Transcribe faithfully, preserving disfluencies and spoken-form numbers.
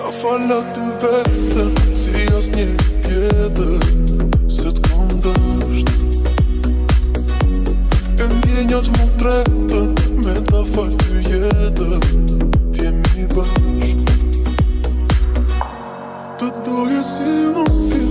Falë të vetën, si as një tjetër, se t'kom dësht. E ndjenjat mu tretën, me ta falë të jetën, t'jemi bashk. Të doje si unë ti,